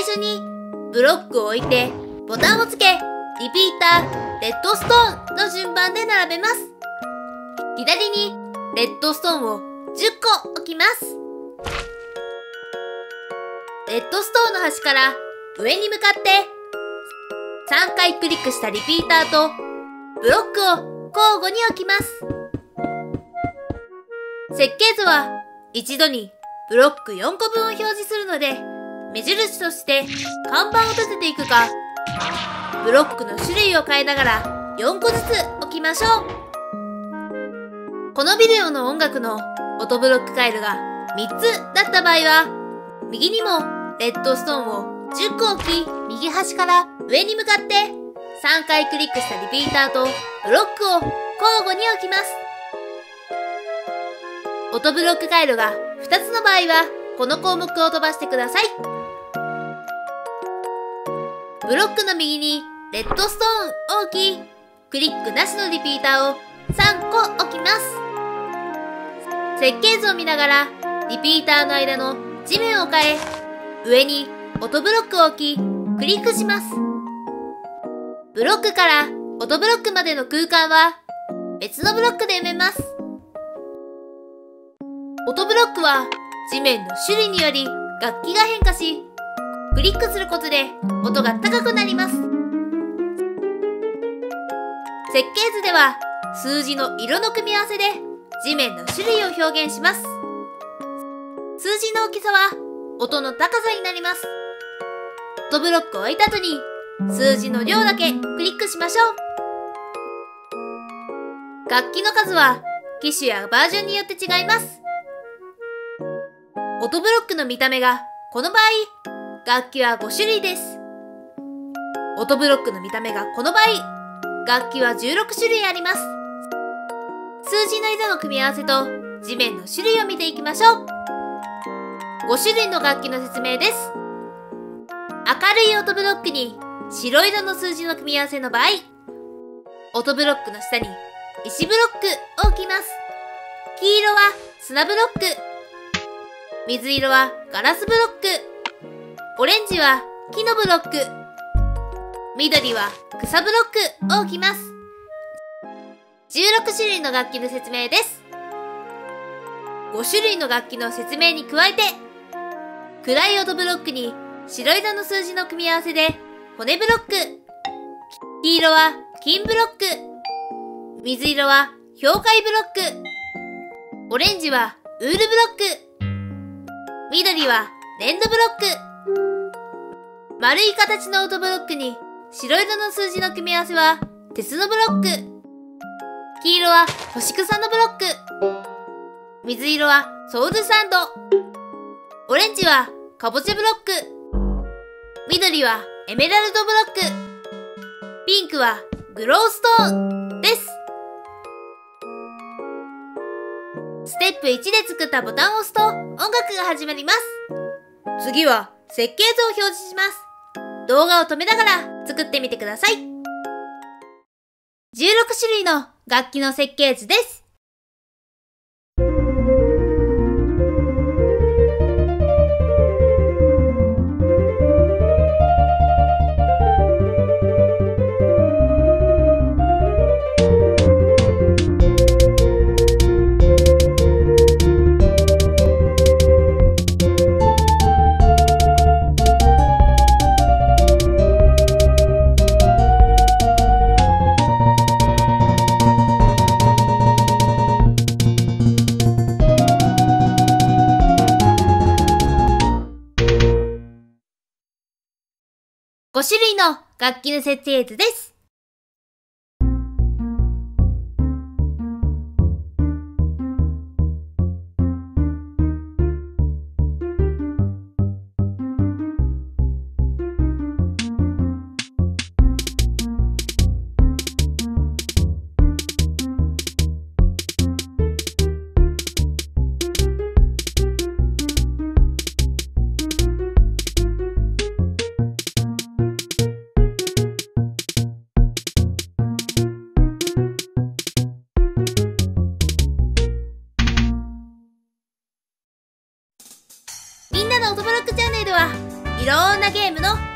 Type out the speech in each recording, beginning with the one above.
最初にブロックを置いてボタンをつけ、リピーター、レッドストーンの順番で並べます。左にレッドストーンを10個置きます。レッドストーンの端から上に向かって3回クリックしたリピーターとブロックを交互に置きます。設計図は一度にブロック4個分を表示するので、目印として看板を立てていくか、ブロックの種類を変えながら4個ずつ置きましょう。このビデオの音楽の音ブロック回路が3つだった場合は、右にもレッドストーンを10個置き、右端から上に向かって3回クリックしたリピーターとブロックを交互に置きます。音ブロック回路が2つの場合は、この項目を飛ばしてください。ブロックの右にレッドストーンを置き、クリックなしのリピーターを3個置きます。設計図を見ながら、リピーターの間の地面を変え、上に音ブロックを置き、クリックします。ブロックから音ブロックまでの空間は別のブロックで埋めます。音ブロックは地面の種類により楽器が変化し、クリックすることで音が高くなります。設計図では数字の色の組み合わせで地面の種類を表現します。数字の大きさは音の高さになります。音ブロックを置いた後に数字の量だけクリックしましょう。楽器の数は機種やバージョンによって違います。音ブロックの見た目がこの場合、楽器は5種類です。音ブロックの見た目がこの場合、楽器は16種類あります。数字の色の組み合わせと地面の種類を見ていきましょう。5種類の楽器の説明です。明るい音ブロックに白色の数字の組み合わせの場合、音ブロックの下に石ブロックを置きます。黄色は砂ブロック、水色はガラスブロック、オレンジは木のブロック、緑は草ブロックを置きます。16種類の楽器の説明です。5種類の楽器の説明に加えて、暗い音ブロックに白色の数字の組み合わせで骨ブロック、黄色は金ブロック、水色は氷塊ブロック、オレンジはウールブロック、緑は粘土ブロック。丸い形の音ブロックに白色の数字の組み合わせは鉄のブロック。黄色は干し草のブロック。水色はソウルサンド。オレンジはかぼちゃブロック。緑はエメラルドブロック。ピンクはグローストーンです。ステップ1で作ったボタンを押すと音楽が始まります。次は設計図を表示します。動画を止めながら作ってみてください。16種類の楽器の設計図です。5種類の楽器の設計図です。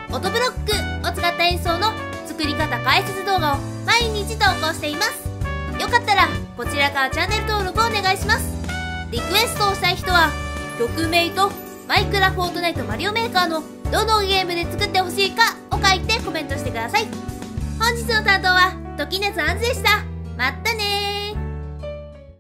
音ブロックを使った演奏の作り方解説動画を毎日投稿しています。よかったらこちらからチャンネル登録をお願いします。リクエストをしたい人は曲名とマイクラフォートナイトマリオメーカーのどのゲームで作ってほしいかを書いてコメントしてください。本日の担当は時根津あんずでした。まったねー。